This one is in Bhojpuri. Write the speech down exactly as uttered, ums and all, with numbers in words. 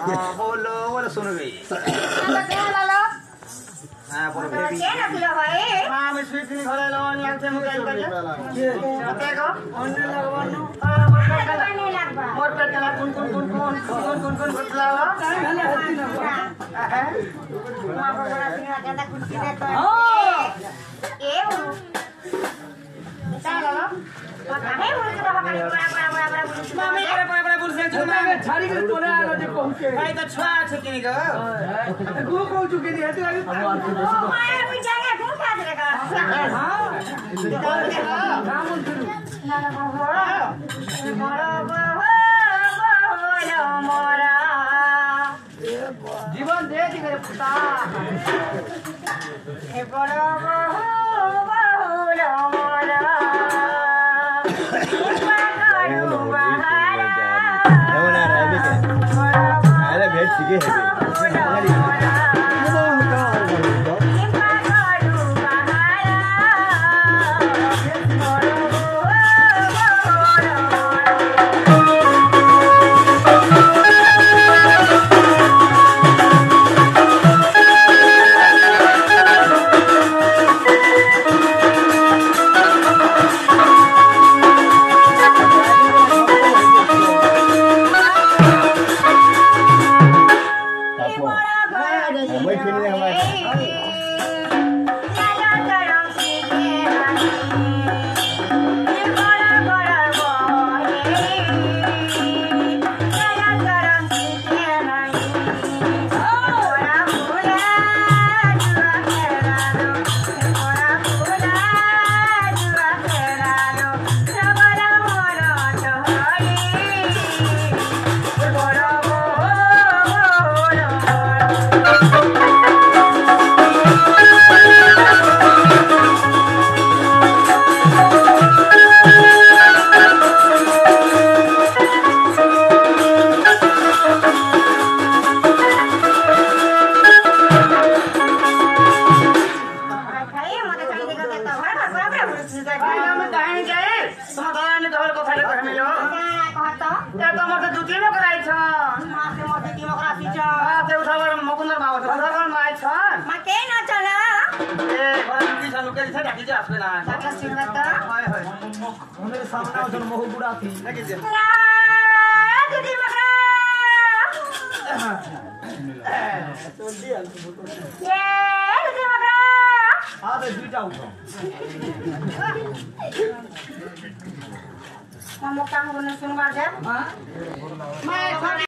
हां बोलो बोलो सुन गई हां पर बेबी के न किलो भाई हां मैं स्वीट नहीं खा लो नहीं आते मुझे ये देखो अन्य लगवानो हां मोर पेट नहीं लगबा मोर पेट कला कुन कुन कुन कुन कुन कुन कुन बतला लो काई भले हत्ती न हां मां बड़ा सिंह ज्यादा कुछ दे तो ए चलो लो हे बोल तो बड़ा बड़ा बड़ा बड़ा बड़ा बोल मामी बड़ा बड़ा बड़ा बोल से छुना छाड़ी के तोले आलो जे पहुंचे भाई तो छुआ छ किनी ग गो को चुके दी हते आगे माया पूछा के घूम खा देगा हां नाम सुनो ना ना बड़ा बड़ा बोलो मोरा जीवन दे दी मेरे पुता हे बड़ा बोलो मोरा अरे भेट सीखे है Kamu kamu bener suruh aja.